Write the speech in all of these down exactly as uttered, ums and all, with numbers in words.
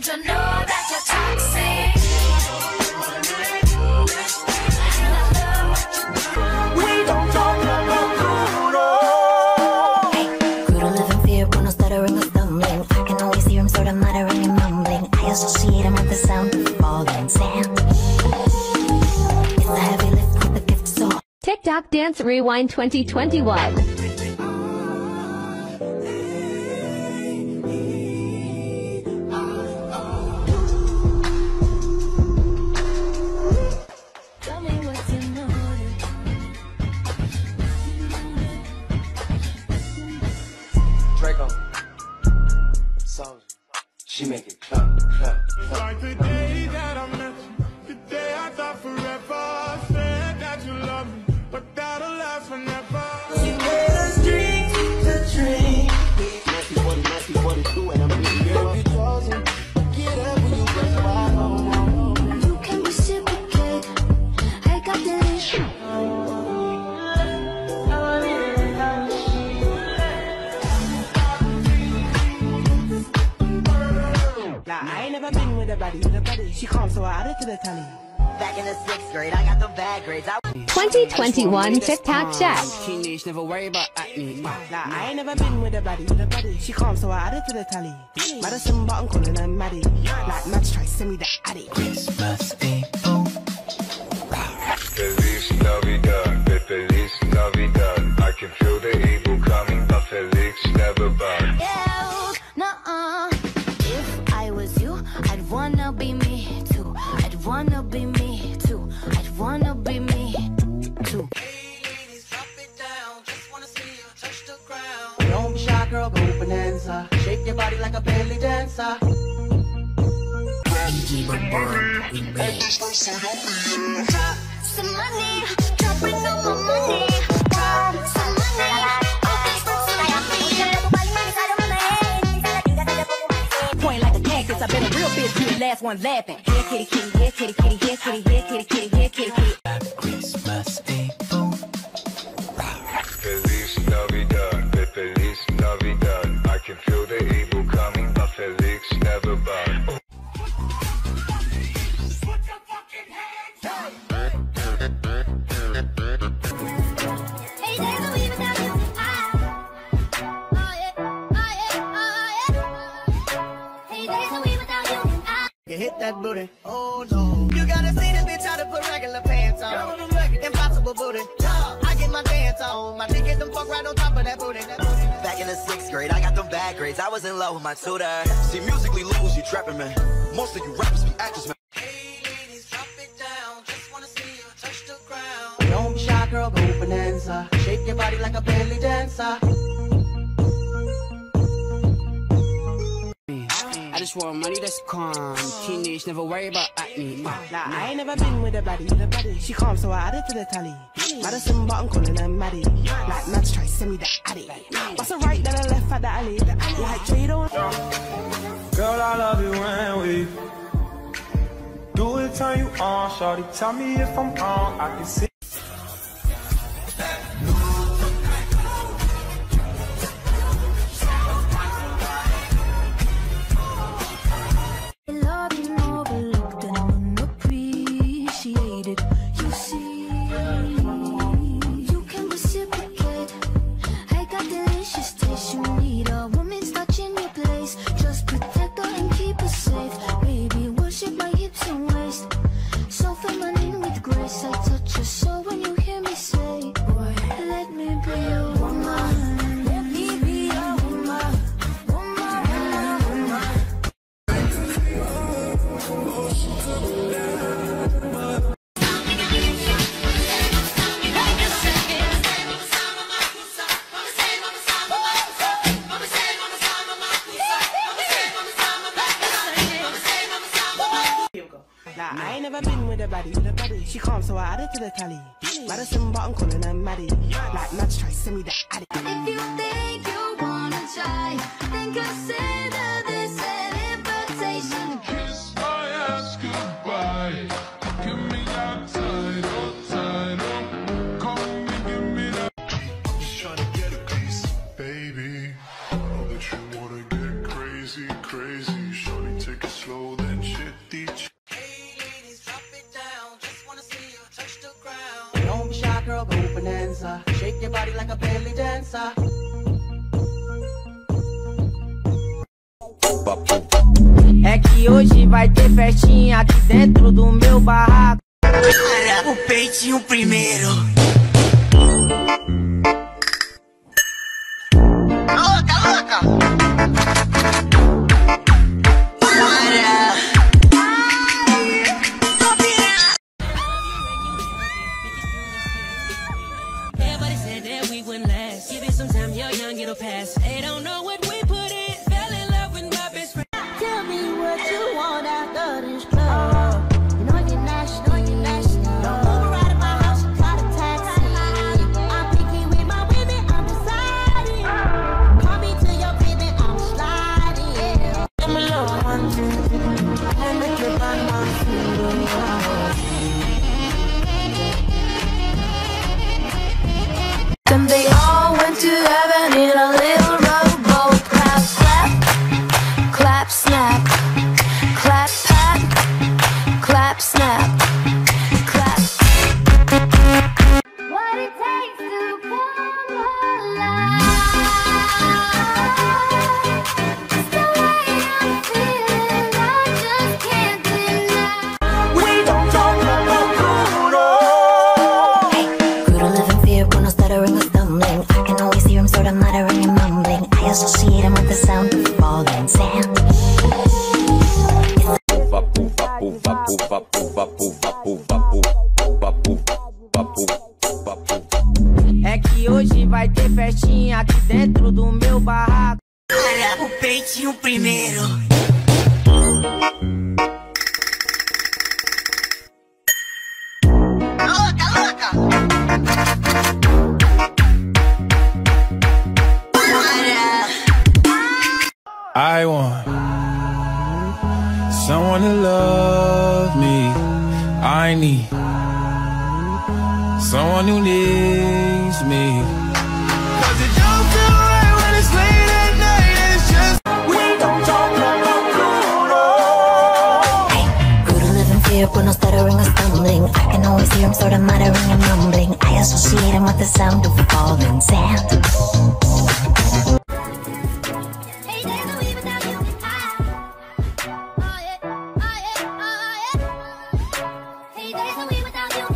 to know that you're toxic. We don't talk about Kudo. Hey, Kudo live in fear, but no stuttering or stumbling. I can always hear him sort of muttering and mumbling. I associate him with the sound of falling sand. It's a heavy lift with the gift, so TikTok Dance Rewind twenty twenty-one. She make it clap, clap, clap. Like the day that I met you, the day I thought forever, said that you love me, but that'll last forever. You made us drink the drink. Nasty forty, nasty forty-two, and I'm getting girl. You chosen, get up when you rest my home. you can reciprocate. I got the issue. Nah, I ain't never been with a baddie, with a baddie. She calm, so I added to the tally. Back in the sixth grade, I got the bad grades. I twenty twenty-one TikTok check. Teenage, never worry about acne. Nah, I ain't never been with a baddie, with a baddie. She calm, so I added to the tally. Madison button calling her Maddie. Like Mads try send me the addy. Christmas April. Feliz Navidad, Feliz Navidad. I can feel the evil coming, but Felix never bad. Yeah, nuh-uh. If I was you, I'd wanna be me too. I'd wanna be me too. I'd wanna be me too. Hey ladies, drop it down. Just wanna see you touch the ground. Don't be shy, girl, go bonanza. Shake your body like a belly dancer. Drop some money, dropping on my money. Drop some money. Point like a cactus, I've been a real bitch, you the last one laughing. Here kitty kitty, here kitty kitty, here kitty, here kitty kitty, here kitty kitty. Christmas April. Feliz Navidad, Feliz Navidad. I can feel the evil coming, but Felix never bad. Hey, there's no even without you. Ah. Oh yeah, oh yeah, oh yeah. Hey, there's no even without you. Ah. You hit that booty, oh no. You gotta see this bitch how to put regular pants on. Impossible booty, I get my dance on. My dick get them fuck right on top of that booty. That booty. Back in the sixth grade, I got them bad grades. I was in love with my tutor. See, musically lose, you trapping, man. Most of you rappers be actors, man. Hey ladies, drop it down. Just wanna see you touch the ground. Don't be shy, girl, go bonanza. Shake your body like a belly dancer. I just want money that's calm. Teenage, never worry about acne. Nah, I ain't never been with a baddie, with a baddie. She calm, so I added to the tally. Madison button calling her Maddie. Like Mads try send me the addy. What's the right, then I left at the alley. Like Jado. Girl, I love you when we do it, turn you on. Shorty, tell me if I'm wrong. I can see. Love being overlooked and unappreciated. You see, you can reciprocate. I got delicious taste. You need a woman's touch in your place. Just protect her and keep her safe. Baby, worship my hips and waist. So feminine with grace. I touch your soul when you hear me say, boy, let me be your woman. Let me be your woman. Woman, woman, woman. Nah, I ain't never been with a baddie, with a baddie. She calm, so I added to the tally. Madison button calling her Maddie. Like Mads try send me the addy. If you think you wanna try, then consider this an invitation. Kiss my ass goodbye. Give me your title, title. Come and give me that. I'm just trying to get a piece, baby. I know that you wanna get crazy, crazy. Shorty, take take it slow, then shit each. Hey ladies, drop it down. Just wanna see you touch the ground. Don't be shy, girl, go bonanza. Shake your body like a belly dancer. É que hoje vai ter festinha aqui dentro do meu barraco. Para o peitinho primeiro. Louca, louca. Para. Everybody said that we wouldn't last. Give it some time, you're young, it'll pass. They don't know what we put in. Fell in love with my best friend. Tell me what you want after this club. You know you're nasty. Don't move around in my house, call a taxi. I'm picky with my women, I'm deciding. Call me to your crib and I'm sliding. Let me love one thing. Let me keep on one thing. Then they all went to heaven in a little rowboat. Clap, clap, clap, snap. Clap, pat, clap, snap. Clap. What it takes to come alive. It's the way I'm feeling, I just can't deny. We don't talk about Brutal living fear, when no stuttering or stumbling. I can always hear him sort of muttering and mumbling. I associate him with the sound of falling sand. É que hoje vai ter festinha aqui dentro do meu barraco. Para o peitinho primeiro. Louca, louca. Para. I want someone to love me. I need someone who needs me. Cause it don't feel right when it's late at night and it's just We don't talk about Brutal living fear, when no stuttering or stumbling. I can always hear him sort of muttering and mumbling. I associate him with the sound of falling sand. Hey, there's no way without you. Oh yeah, oh yeah, oh yeah. Hey, there's no way without you.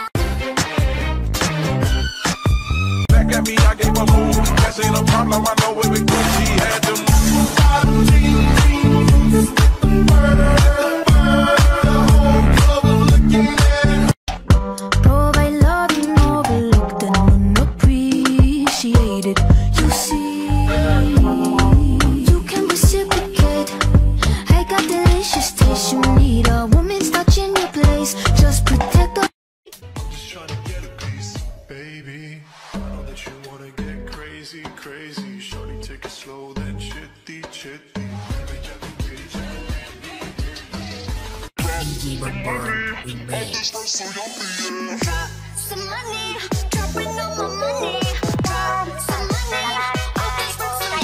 Back at me, I gave a move. That ain't a problem, I know it because she had to move. Oh, I love you, overlooked and unappreciated. You see, you can reciprocate. I got delicious taste. You need a woman's touch in your place. Just protect her. Just trying to get a piece, baby. I know that you wanna get crazy, crazy. Shorty, take it slow, then chitty, chitty. Drop some money, dropping on my money. Drop some money, all this for some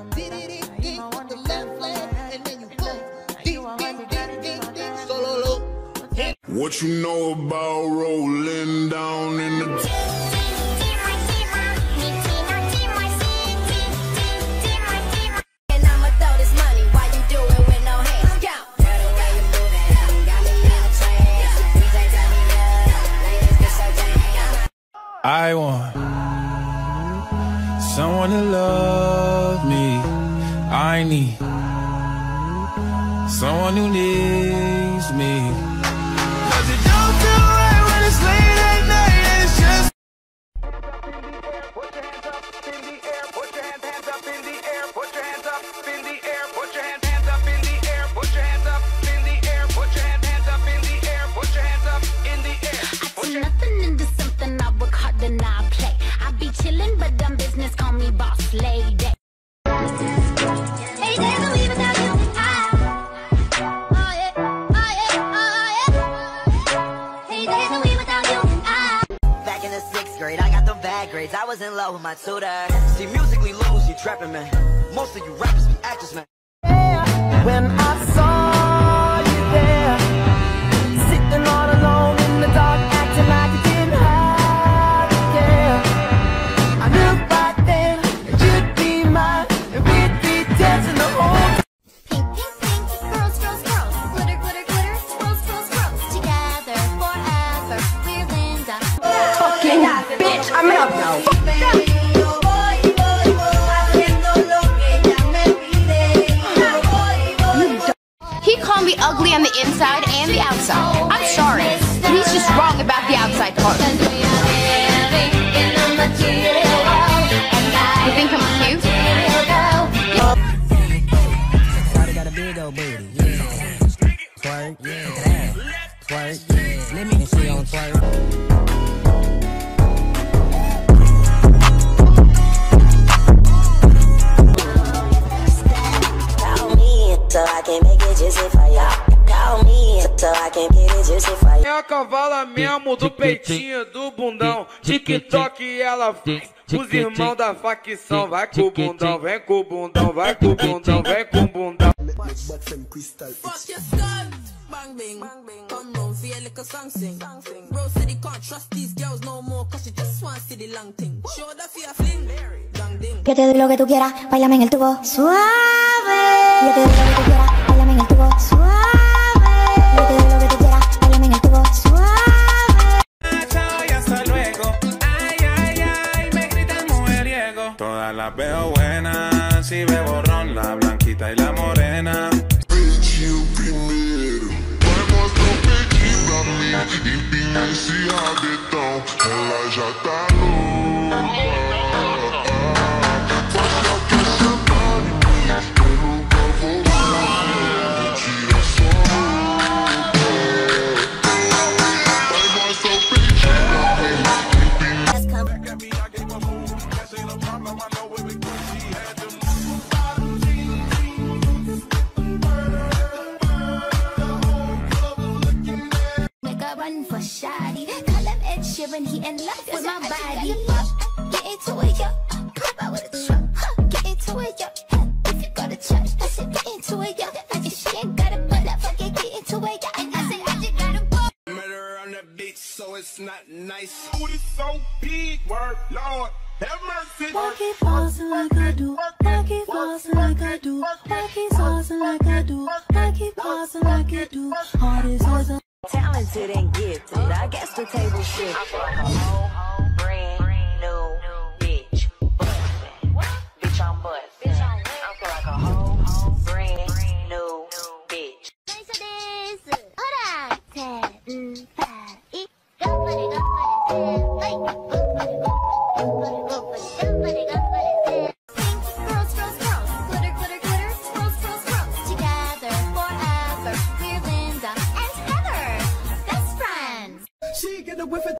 Solo What you know about rolling down in the And I'ma throw this money while you do it with no hands. Go. I want someone to love me. I need someone who needs me. Cause it don't feel right when it's late at night and it's just Put your hands up in the air, put your hands, hands up in the air, put your hands up in the air, put your hands, hands up in the air, put your hands up in the air, put your hands, hands up in the air, put your hands up in the air. I turn nothing into something, I work hard and I play. I be chillin', but dumb business, call me boss lady. Hey, there's no me without you. Ah. Oh yeah, oh yeah, oh yeah. Hey, there's no me without you. Ah. Back in the sixth grade, I got them bad grades. I was in love with my tutor. See, musically lose, you trapping, man. Most of you rappers be actors, man. When I saw you there, sitting all alone in the dark, acting like you didn't have to care. I knew back then that you'd be mine, and we'd be dancing the whole Pink, pink, pink, girls, girls, girls, glitter, glitter, glitter, swirls, swirls, swirls, together forever. We're Linda. Fucking bitch, I'm up now. He called me ugly on the inside and the outside. I'm sorry, but he's just wrong about the outside part. You think I'm cute? Shawty got a big old booty, yeah. Twerk, yeah. Twerk, yeah. Let me and she on twerk. So I can make it juicy for ya. Call me, so I can get it juicy for ya. É a cavala mesmo do peitinho, do bundão. TikTok ela faz. Os irmãos da facção. Vai com o bundão, vem com o bundão, vai com o bundão, vem com o bundão. Fuck your skull. Bang bing. Come round for your little song sing. Bro said he can't trust these girls no more, cause she just wants to see the long thing. Show that for your fling. Long ding. Yo te doy lo que tú quieras, bailame en el tubo suave. Yo te doy lo que tú quieras, bailame en el tubo suave. Yo te doy lo que tú quieras, bailame en el tubo suave. chao y hasta luego. Ay, ay, ay, me gritan mujeriego. Todas las veo buenas, si veo borrón, la blanquita y la morena. primeiro. Vai mostrar o peitinho pra mim. Empina esse rabetão. Ela já tá louca. Faz ela quer sentar em mim. Eu nunca vou lá. Tira só roupa. Vai mostrar o peitinho pra mim. Empina. Make a run for shoddy. Call him Ed Sheeran, he in love with my body. Get into it, yo. Pop out with a truck. Huh. Get into it, yo. Huh. If you go to church, I said get into it, yo. If she ain't got a butt up, fuck it, get into it, yo. And I said I just got a butt. murder on the beat, so it's not nice. Oh, it's so big, word, Lord. Have mercy. Why keep pausing like I do? Why keep pausing like I do? Why keep pausing like I do? Why keep pausing like I do? Heart is always Talented and gifted, I guess the table shifted.